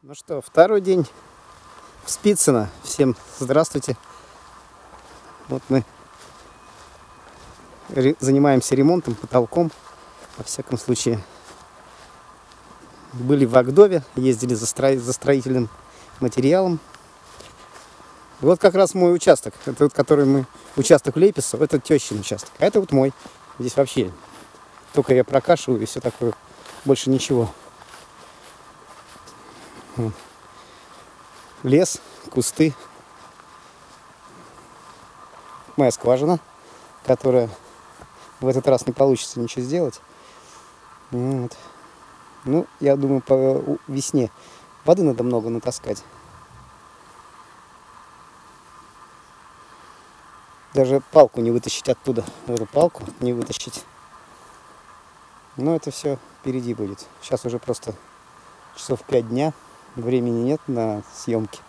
Ну что, второй день в Спицыно. Всем здравствуйте. Вот мы занимаемся ремонтом, потолком. Во всяком случае, были в Агдове, ездили за строительным материалом. Вот как раз мой участок. Это вот, который мы... Участок Лепесов, это тещин участок. А это вот мой. Здесь вообще только я прокашиваю и все такое. Больше ничего. Лес, кусты. Моя скважина, которая в этот раз не получится ничего сделать. Вот. Ну, я думаю, по весне воды надо много натаскать. Даже палку не вытащить оттуда. Эту палку не вытащить. Но это все впереди будет. Сейчас уже просто часов 5 дня. Времени нет на съемки.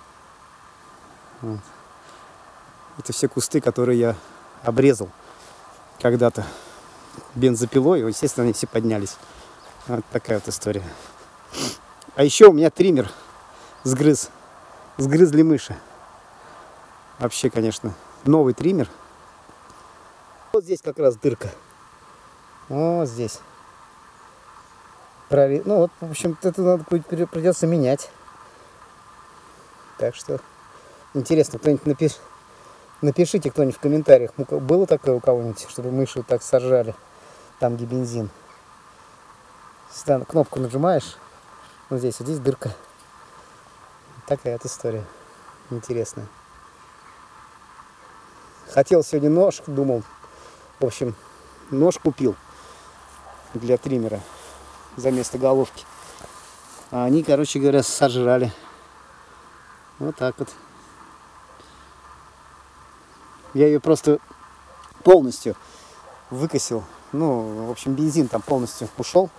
Вот. Это все кусты, которые я обрезал когда-то бензопилой. Естественно, они все поднялись. Вот такая вот история. А еще у меня триммер сгрызли мыши. Вообще, конечно, новый триммер. Вот здесь как раз дырка. Вот здесь. Ну вот, в общем, это надо будет, придется менять. Так что интересно, кто-нибудь напишите кто-нибудь в комментариях, было такое у кого-нибудь, чтобы мыши так сожрали, там где бензин. Кнопку нажимаешь, вот здесь, а здесь дырка. Такая вот история интересная. Хотел сегодня нож, думал, в общем, нож купил для триммера за место головки. А они, короче говоря, сожрали. Вот так вот. Я ее просто полностью выкосил. Ну, в общем, бензин там полностью ушел.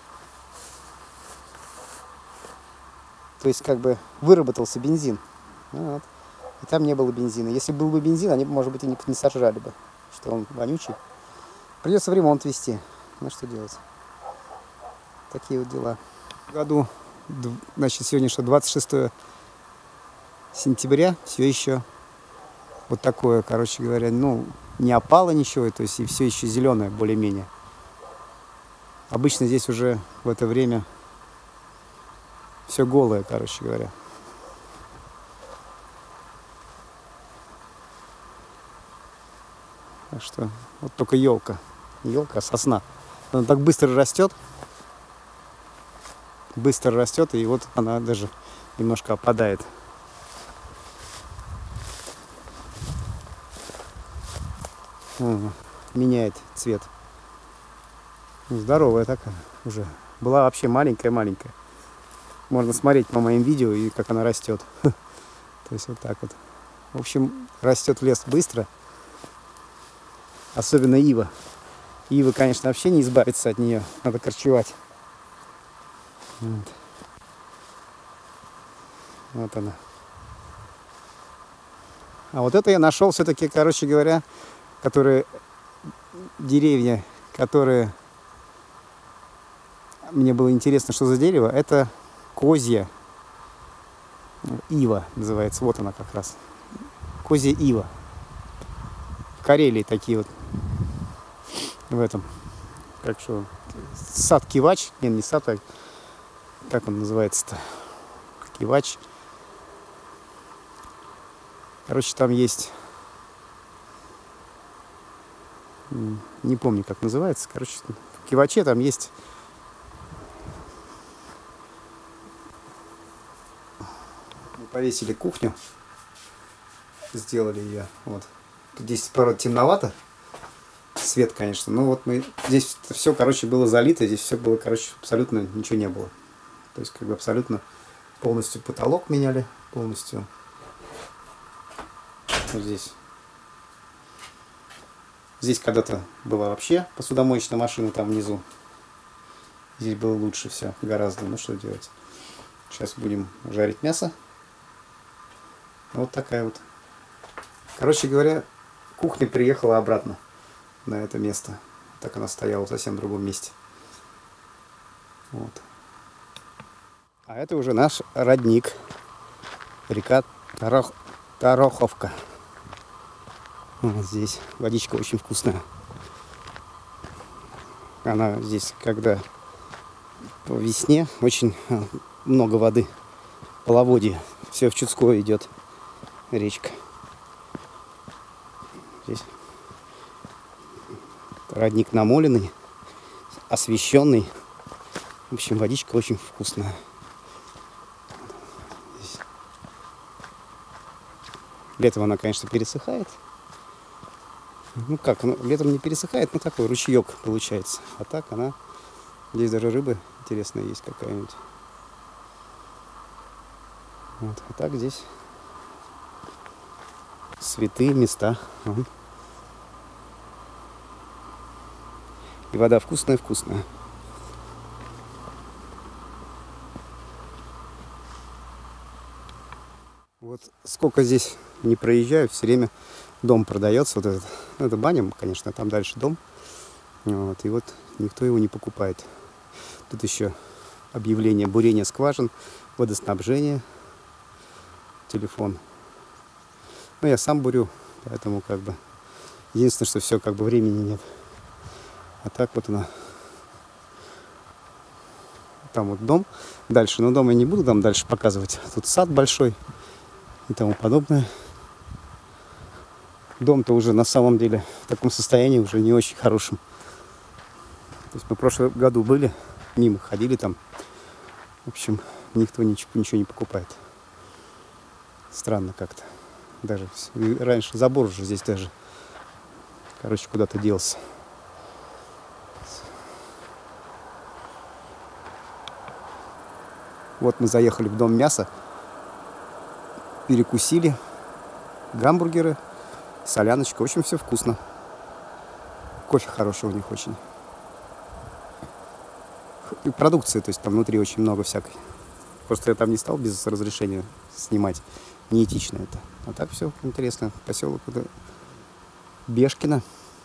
То есть, как бы, выработался бензин. Вот. И там не было бензина. Если был бы бензин, они, может быть, и не сожрали бы. Что он вонючий. Придется в ремонт везти. Ну, что делать? Такие вот дела. В году, значит, сегодня что, 26 сентября, все еще вот такое, короче говоря, ну, не опало ничего, то есть и все еще зеленое более-менее. Обычно здесь уже в это время все голое, короче говоря. Так что вот только елка, сосна. Она так быстро растет, и вот она даже немножко опадает. Меняет цвет. Здоровая такая уже. Была вообще маленькая. Можно смотреть по моим видео, и как она растет. То есть вот так вот. В общем, растет лес быстро. Особенно ива. Ива, конечно, вообще не избавиться от нее. Надо корчевать. Вот она. А вот это я нашел все-таки, короче говоря, деревья, которые... Мне было интересно, что за дерево. Это козья ива называется. Вот она как раз. Козья ива. В Карелии такие вот. В этом. Как что? Сад Кивач. Не сад, а как он называется-то? Кивач. Короче, там есть... Не помню, как называется. Короче, в Киваче там есть... Мы повесили кухню. Сделали ее. Вот. Здесь, правда, темновато. Свет, конечно. Но вот мы... Здесь все, короче, было залито. Здесь все было, короче, абсолютно ничего не было. То есть, как бы абсолютно полностью потолок меняли. Полностью. Вот здесь. Здесь когда-то была вообще посудомоечная машина там внизу. Здесь было лучше все, гораздо. Ну что делать? Сейчас будем жарить мясо. Вот такая вот. Короче говоря, кухня приехала обратно на это место. Так она стояла в совсем другом месте. Вот. А это уже наш родник. Река Тароховка. Вот здесь водичка очень вкусная. Она здесь, когда по весне, очень много воды. Половодье. Все в Чудское идет речка. Здесь родник намоленный, освещенный. В общем, водичка очень вкусная. Здесь. Летом она, конечно, пересыхает. Ну как, летом не пересыхает, но такой ручеек получается. А так она... Здесь даже рыба интересная есть какая-нибудь. Вот. А так здесь святые места. Ага. И вода вкусная-вкусная. Вот сколько здесь не проезжаю, все время дом продается. Вот этот. Ну, это баня, конечно, там дальше дом. Вот. И вот никто его не покупает. Тут еще объявление бурения скважин, водоснабжение, телефон. Ну, я сам бурю, поэтому как бы единственное, что все как бы времени нет. А так вот она. Там вот дом дальше, но дом я не буду там дальше показывать. Тут сад большой и тому подобное. Дом-то уже на самом деле в таком состоянии уже не очень хорошем. То есть мы в прошлом году были, мимо ходили там. В общем, никто ничего не покупает. Странно как-то. Даже раньше забор уже здесь даже, короче, куда-то делся. Вот мы заехали в дом мяса, перекусили, гамбургеры, соляночка, в общем, все вкусно. Кофе хороший у них очень. И продукции, то есть там внутри очень много всякой. Просто я там не стал без разрешения снимать. Неэтично это. А так все интересно. Поселок Бешкино.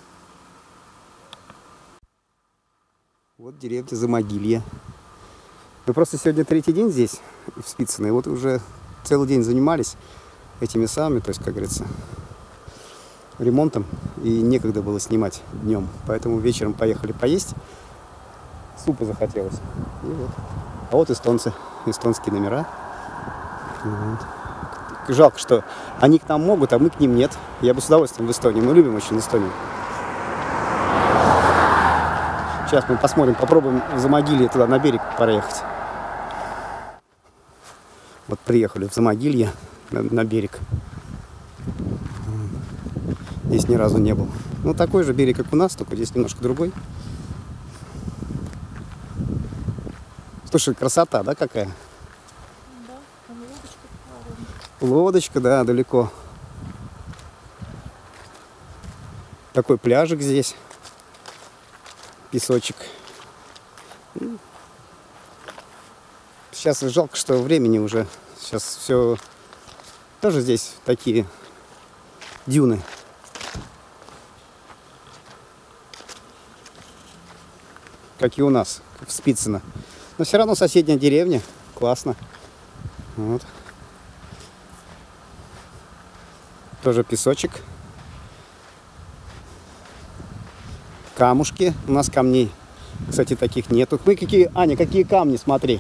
Вот деревня Замогилье. Мы просто сегодня третий день здесь, в Спицыно. И вот уже целый день занимались этими самыми, то есть, как говорится, ремонтом. И некогда было снимать днем. Поэтому вечером поехали поесть. Супа захотелось. И вот. А вот эстонцы. Эстонские номера. Вот. Жалко, что они к нам могут, а мы к ним нет. Я бы с удовольствием в Эстонию. Мы любим очень Эстонию. Сейчас мы посмотрим, попробуем в Замогилье туда на берег проехать. Вот приехали в Замогилье на берег. Здесь ни разу не был. Ну, такой же берег, как у нас, только здесь немножко другой. Слушай, красота, да, какая? Да, там лодочка. Лодочка, да, далеко. Такой пляжик здесь. Песочек. Сейчас жалко, что времени уже. Сейчас все тоже здесь такие дюны. Как и у нас в Спицыно. Но все равно соседняя деревня. Классно. Вот. Тоже песочек. Камушки. У нас камней, кстати, таких нету. Мы какие, Аня, какие камни, смотри.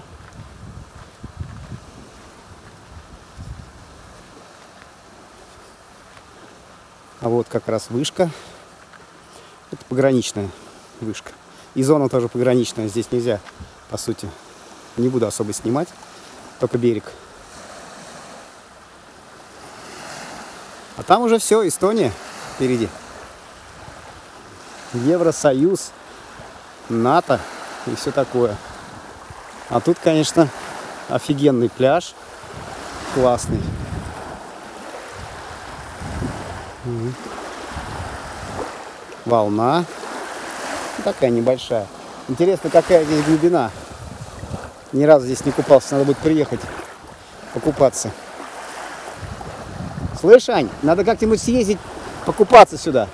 А вот как раз вышка. Это пограничная вышка. И зона тоже пограничная. Здесь нельзя, по сути. Не буду особо снимать. Только берег. А там уже все, Эстония впереди. Евросоюз, НАТО и все такое. А тут, конечно, офигенный пляж. Классный. Волна. Такая небольшая. Интересно, какая здесь глубина. Ни разу здесь не купался. Надо будет приехать покупаться. Слышь, Ань, надо как-нибудь съездить покупаться сюда.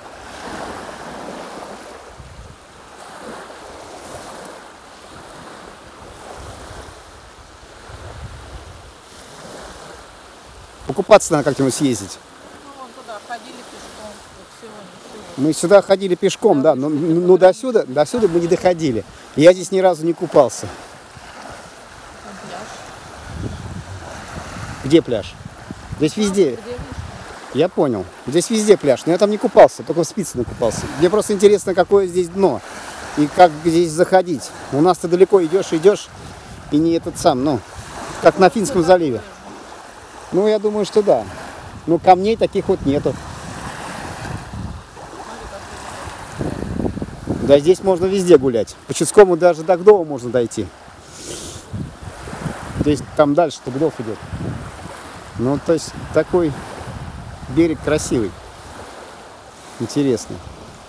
Покупаться надо как-нибудь съездить. Ну, вон туда ходили пешком. Вот сегодня. Мы сюда ходили пешком, да, но до сюда мы не доходили. Я здесь ни разу не купался. Там пляж. Где пляж? Здесь везде. Где вышли? Я понял. Здесь везде пляж, но я там не купался, только в Спицыно купался. Мне просто интересно, какое здесь дно и как здесь заходить. У нас-то далеко идешь, и не этот сам, ну, как на Финском заливе. Ну, я думаю, что да. Но камней таких вот нету. Да, здесь можно везде гулять. По Чудскому даже до Гдова можно дойти. Здесь там дальше-то Гдов идет. Ну, то есть такой берег красивый. Интересный.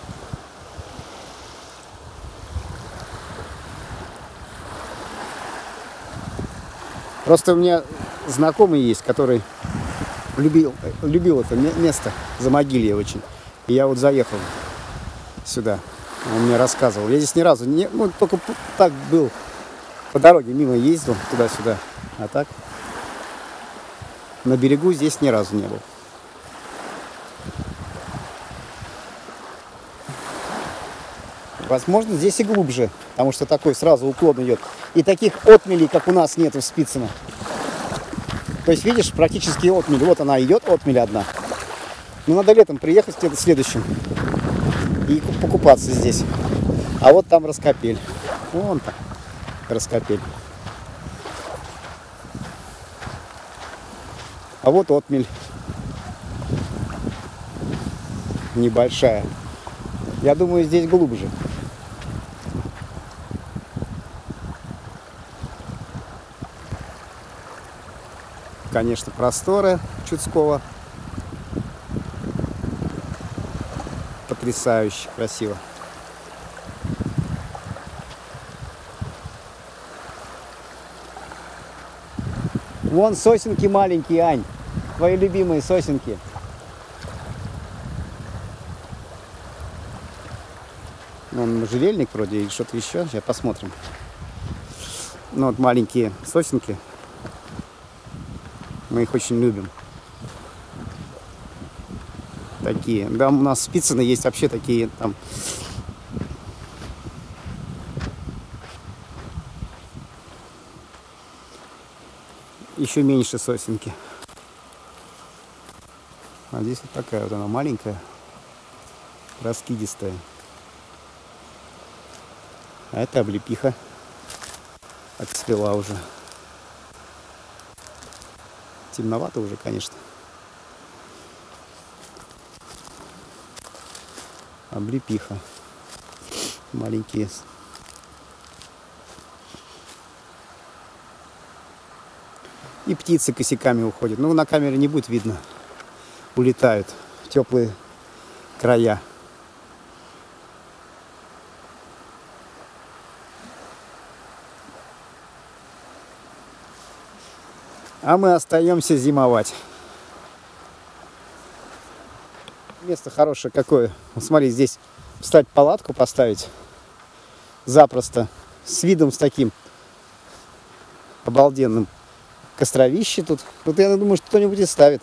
Просто у меня знакомый есть, который любил это место, Замогилье очень. И я вот заехал сюда. Он мне рассказывал. Я здесь ни разу не... Ну, только так был. По дороге мимо ездил туда-сюда. А так на берегу здесь ни разу не был. Возможно, здесь и глубже, потому что такой сразу уклон идет. И таких отмелей, как у нас, нету в Спицыно. То есть, видишь, практически отмель. Вот она идет, отмель одна. Но надо летом приехать в следующем и покупаться здесь. А вот там раскопель. Вон там раскопель. А вот отмель. Небольшая. Я думаю, здесь глубже. Конечно, просторы Чудского. Потрясающе красиво. Вон сосенки маленькие, Ань. Твои любимые сосенки. Вон можжевельник вроде или что-то еще. Сейчас посмотрим. Ну вот маленькие сосенки. Мы их очень любим. Такие. Да, у нас в Спицыно есть вообще такие там. Еще меньше сосенки. А здесь вот такая вот она маленькая, раскидистая. А это облепиха. Отцвела уже. Темновато уже, конечно. Облепиха. Маленькие. И птицы косяками уходят. Ну, на камере не будет видно. Улетают в теплые края. А мы остаемся зимовать. Место хорошее какое. Вот смотри, здесь встать палатку, поставить запросто. С видом с таким обалденным. Костровище тут. Вот я думаю, что кто-нибудь и ставит.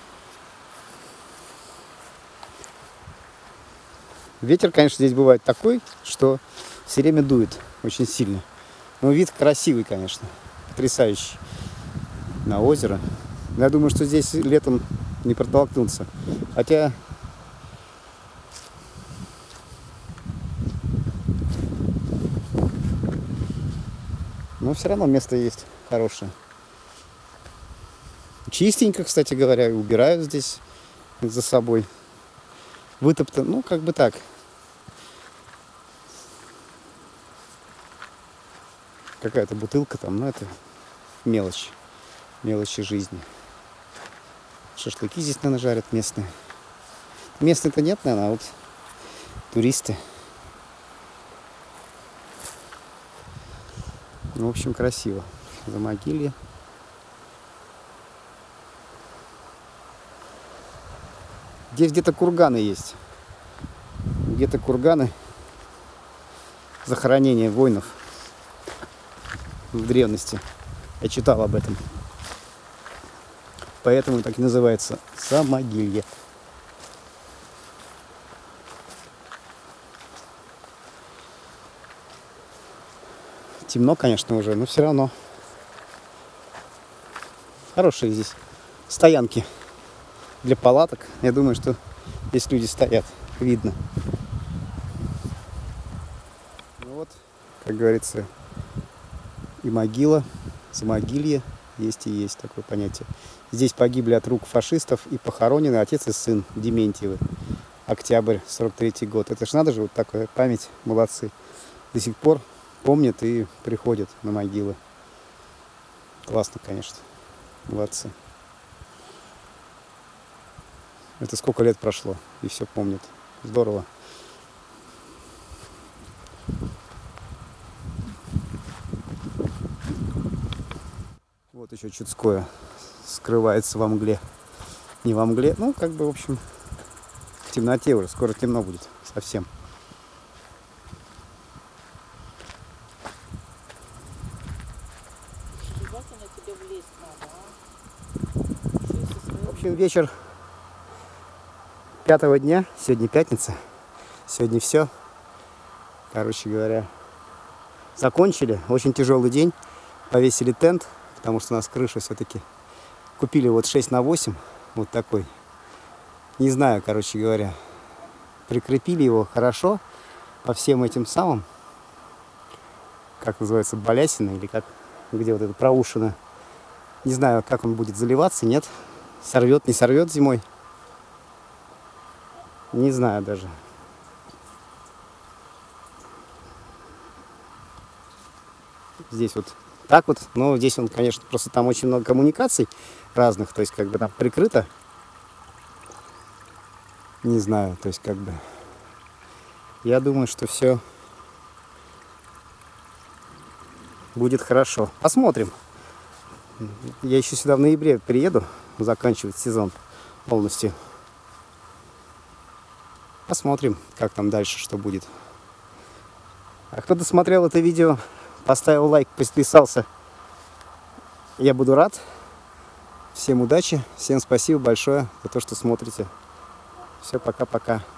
Ветер, конечно, здесь бывает такой, что все время дует очень сильно. Но вид красивый, конечно. Потрясающий. На озеро. Я думаю, что здесь летом не протолкнуться. Хотя но все равно место есть хорошее. Чистенько, кстати говоря, и убирают здесь за собой. Вытоптано, ну, как бы так. Какая-то бутылка там, но это мелочь. Мелочи жизни. Шашлыки здесь, наверное, жарят местные. Местных-то нет, наверное, а вот туристы. Ну, в общем, красиво. Замогилье. Здесь где-то курганы есть. Где-то курганы. Захоронения воинов в древности. Я читал об этом. Поэтому так и называется Самогилье. Темно, конечно, уже, но все равно. Хорошие здесь стоянки для палаток. Я думаю, что здесь люди стоят, видно. Ну вот, как говорится, и могила, Самогилье есть и есть такое понятие. Здесь погибли от рук фашистов и похоронены отец и сын Дементьевы. Октябрь 43-й год. Это ж надо же, вот такая память. Молодцы. До сих пор помнят и приходят на могилы. Классно, конечно. Молодцы. Это сколько лет прошло, и все помнят. Здорово. Вот еще Чудское скрывается во мгле. Не во мгле, ну, как бы, в общем, в темноте уже. Скоро темно будет совсем. Обязательно тебе влезть надо, а? В общем, вечер 5-го дня. Сегодня пятница. Сегодня все. Короче говоря, закончили. Очень тяжелый день. Повесили тент, потому что у нас крыша все-таки. Купили вот 6х8. Вот такой. Не знаю, короче говоря. Прикрепили его хорошо по всем этим самым. Как называется, балясина или как? Где вот это проушина. Не знаю, как он будет заливаться, нет. Сорвет, не сорвет зимой. Не знаю даже. Здесь вот так вот. Но здесь он, конечно, просто там очень много коммуникаций разных. То есть как бы там прикрыто. Не знаю, то есть как бы. Я думаю, что все будет хорошо. Посмотрим. Я еще сюда в ноябре приеду, заканчивать сезон полностью. Посмотрим, как там дальше, что будет. А кто досмотрел это видео, поставил лайк, подписался, я буду рад. Всем удачи, всем спасибо большое за то, что смотрите. Все, пока-пока.